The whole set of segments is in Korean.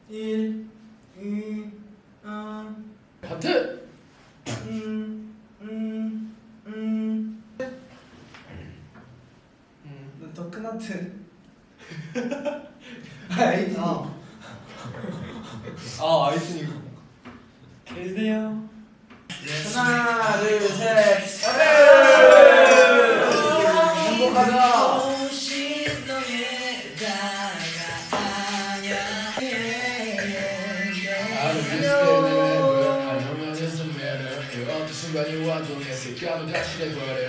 1, 2, 하트! 더 큰 하트. 아이틴. 아이틴. 계세요. 하나, 둘, 셋. 행복하자. 순간이 와도 내 색감은 다시 돼버려.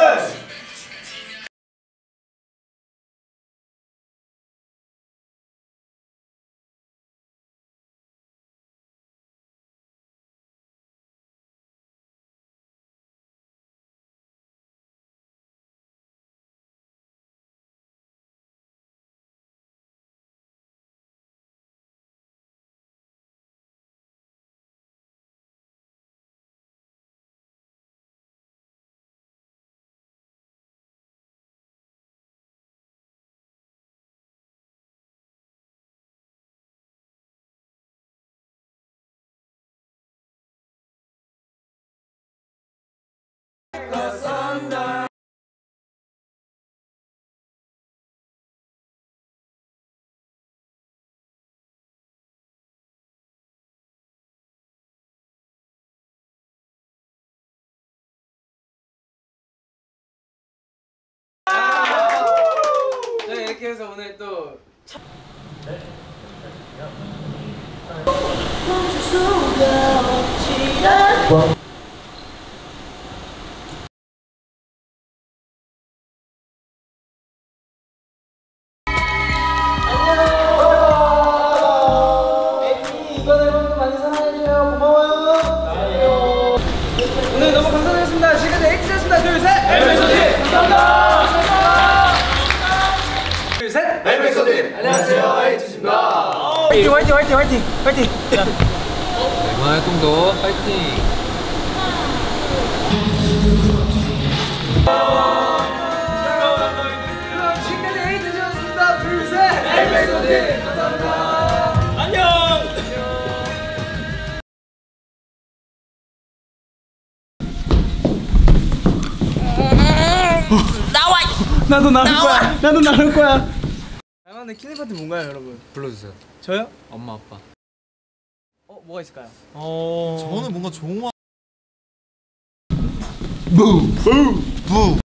네, 이렇게 해서 오늘 또 멈출 수가 없지 않아. 오늘 너무 감사드렸습니다. 지금까지 에이티즈였습니다. 둘, 셋! 멜메소디! 감사합니다! 둘, 셋! 멜메소디! 안녕하세요, 에이티즈입니다. 화이팅, 화이팅, 화이팅, 화이팅! 화이팅! 자. 이번 활동도 화이팅! 지금까지 에이티즈였습니다. 둘, 셋! 멜메소디! 감사합니다. 안녕! 나도 나올 거야. 나도 나올 거야. 나만의 킬링 파트 뭔가요, 여러분? 불러주세요. 저요? 엄마 아빠. 뭐가 있을까요? 저는 뭔가 좋은 거. 부!